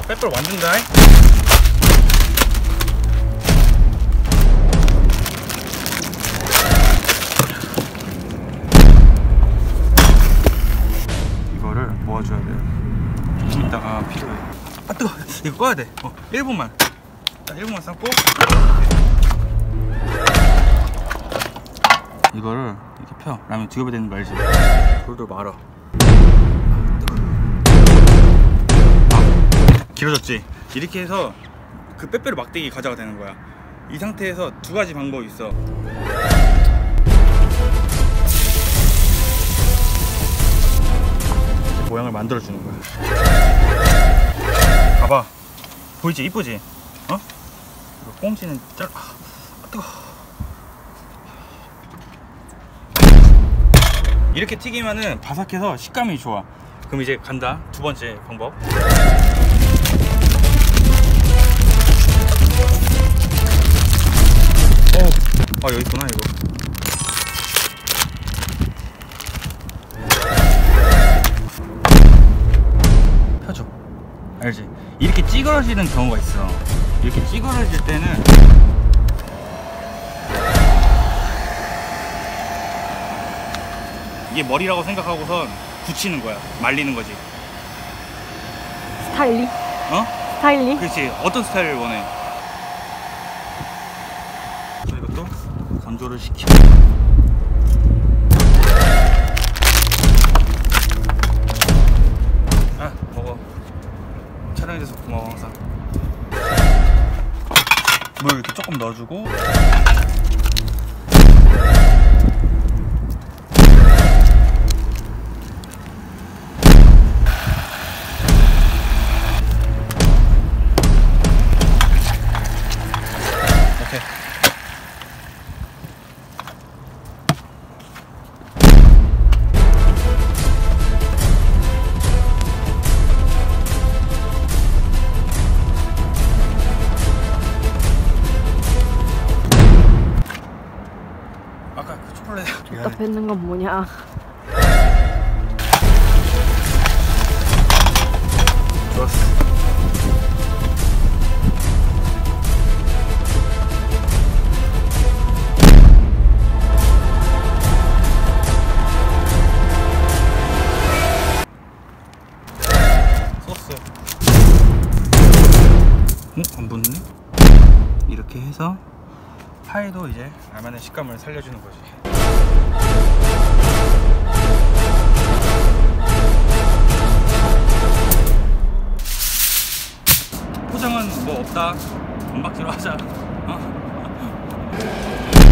빼빼로 만든다. 이거를 모아줘야 돼요. 좀 이따가 필요해. 아 뜨거. 이거 꺼야 돼. 1분만. 1분만 삶고 이거를 이렇게 펴. 라면 뒤집어야 되는 거 알지? 돌돌 말아. 길어졌지? 이렇게 해서 그 빼빼로 막대기 가져가 되는 거야. 이 상태에서 두 가지 방법이 있어. 모양을 만들어 주는 거야. 봐봐. 보이지? 이쁘지? 이거 꽁지는 뜨거. 이렇게 튀기면은 바삭해서 식감이 좋아. 그럼 이제 간다. 두 번째 방법. 여기 있구나 이거. 펴줘. 알지? 이렇게 찌그러지는 경우가 있어. 이렇게 찌그러질 때는 이게 머리라고 생각하고선 붙이는 거야. 말리는 거지. 스타일리? 스타일리? 그렇지. 어떤 스타일을 원해? 이것도 건조를 시키고. 먹어. 촬영해줘서 고마워 항상. 물 이렇게 조금 넣어주고. 아까 그 초콜릿 줬다 뱉는 건 뭐냐? 좋았어. 소스. 안 붙네? 이렇게 해서 파에도 이제 라면의 식감을 살려주는 거지. 포장은 뭐 없다. 은박지로 하자.